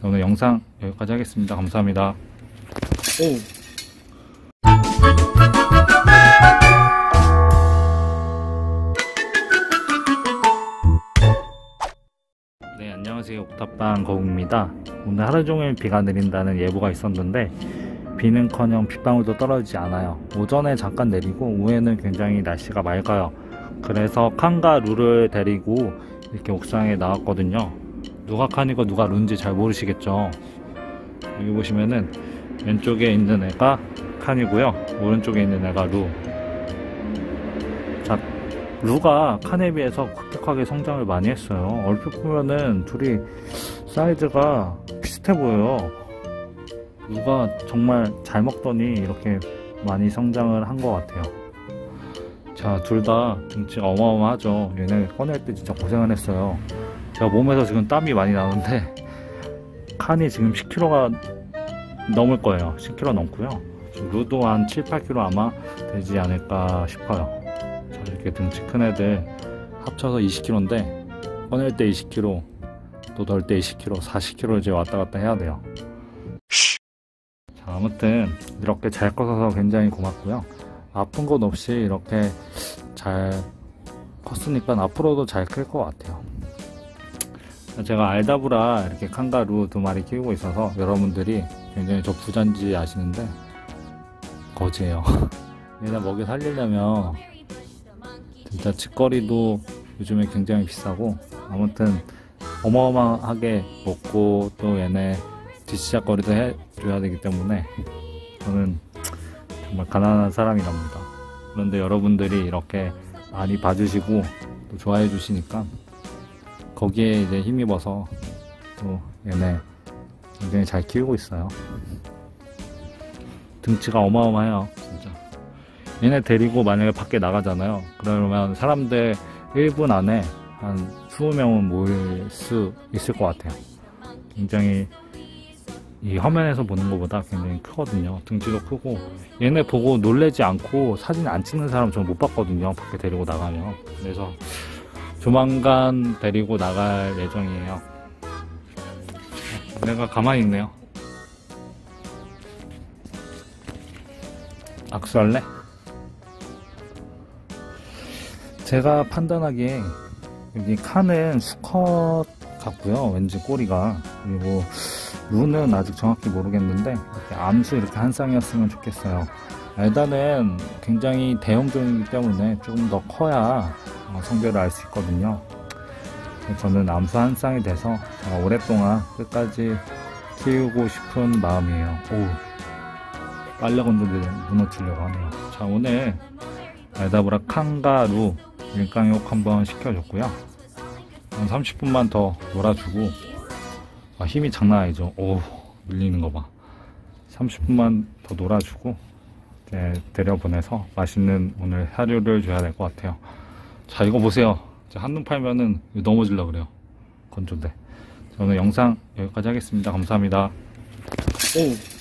자, 오늘 영상 여기까지 하겠습니다. 감사합니다. 네, 안녕하세요. 옥탑방 거욱입니다. 오늘 하루종일 비가 내린다는 예보가 있었는데 비는커녕 빗방울도 떨어지지 않아요. 오전에 잠깐 내리고 오후에는 굉장히 날씨가 맑아요. 그래서 칸과 루를 데리고 이렇게 옥상에 나왔거든요. 누가 칸이고 누가 루인지 잘 모르시겠죠. 여기 보시면은 왼쪽에 있는 애가 칸이고요, 오른쪽에 있는 애가 루. 자, 루가 칸에 비해서 급격하게 성장을 많이 했어요. 얼핏 보면은 둘이 사이즈가 비슷해 보여요. 루가 정말 잘 먹더니 이렇게 많이 성장을 한 것 같아요. 자, 둘 다 등치가 어마어마하죠. 얘네 꺼낼 때 진짜 고생을 했어요. 제가 몸에서 지금 땀이 많이 나는데 칸이 지금 10kg가 넘을 거예요. 10kg 넘고요. 루도 한 7, 8kg 아마 되지 않을까 싶어요. 자, 이렇게 등치 큰 애들 합쳐서 20kg인데 꺼낼 때 20kg, 또 덜 때 20kg, 40kg 이제 왔다 갔다 해야 돼요. 자, 아무튼 이렇게 잘 커서 굉장히 고맙고요. 아픈 것 없이 이렇게 잘 컸으니까 앞으로도 잘 클 것 같아요. 제가 알다브라 이렇게 칸가루 2마리 키우고 있어서 여러분들이 굉장히 저 부잔지 아시는데 거지예요. 얘네 먹이 살리려면 진짜 직거리도 요즘에 굉장히 비싸고, 아무튼 어마어마하게 먹고 또 얘네 뒷시작거리도 해줘야 되기 때문에 저는 정말 가난한 사람이랍니다. 그런데 여러분들이 이렇게 많이 봐주시고 또 좋아해 주시니까 거기에 이제 힘입어서 또 얘네 굉장히 잘 키우고 있어요. 등치가 어마어마해요, 진짜. 얘네 데리고 만약에 밖에 나가잖아요. 그러면 사람들 1분 안에 한 20명은 모일 수 있을 것 같아요. 굉장히 이 화면에서 보는 것보다 굉장히 크거든요. 등치도 크고. 얘네 보고 놀래지 않고 사진 안 찍는 사람 저는 못 봤거든요, 밖에 데리고 나가면. 그래서 조만간 데리고 나갈 예정이에요. 내가 가만히 있네요. 악수할래? 제가 판단하기에 여기 칸은 수컷 같고요, 왠지 꼬리가. 그리고 루는 아직 정확히 모르겠는데 이렇게 암수 이렇게 한 쌍이었으면 좋겠어요. 엘다는 굉장히 대형종이기 때문에 조금 더 커야 성별을 알 수 있거든요. 저는 암수 한 쌍이 돼서 제가 오랫동안 끝까지 키우고 싶은 마음이에요. 오, 빨래 건조대 무너뜨리려고 하네요. 자, 오늘 알다브라 칸과 루 일광욕 한번 시켜줬고요. 한 30분만 더 놀아주고, 힘이 장난 아니죠. 오, 밀리는 거 봐. 30분만 더 놀아주고 이제 데려보내서 맛있는 오늘 사료를 줘야 될 것 같아요. 자, 이거 보세요. 한눈 팔면은 넘어지려고 그래요, 건조대. 자, 오늘 영상 여기까지 하겠습니다. 감사합니다. 오.